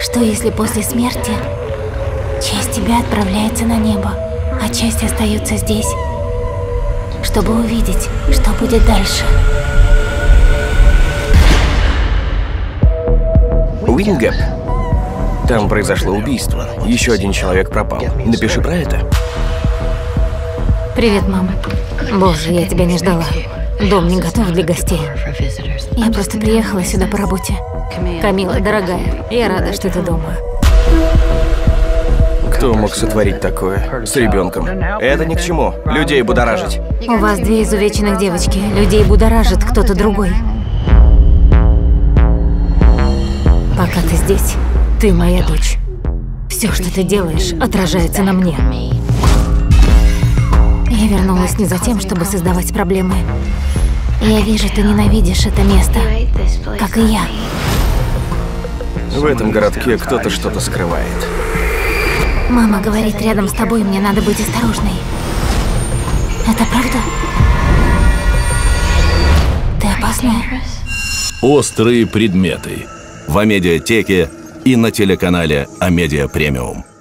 Что если после смерти часть тебя отправляется на небо, а часть остается здесь, чтобы увидеть, что будет дальше? Уингеп. Там произошло убийство. Еще один человек пропал. Напиши про это. Привет, мама. Боже, я тебя не ждала. Дом не готов для гостей. Я просто приехала сюда по работе. Камила, дорогая, я рада, что ты дома. Кто мог сотворить такое с ребенком? Это ни к чему. Людей будоражить. У вас две изувеченных девочки. Людей будоражит кто-то другой. Пока ты здесь, ты моя дочь. Все, что ты делаешь, отражается на мне. Я вернулась не за тем, чтобы создавать проблемы. Я вижу, ты ненавидишь это место, как и я. В этом городке кто-то что-то скрывает. Мама говорит, рядом с тобой мне надо быть осторожной. Это правда? Ты опасная? Острые предметы. В Амедиатеке и на телеканале Амедиа Премиум.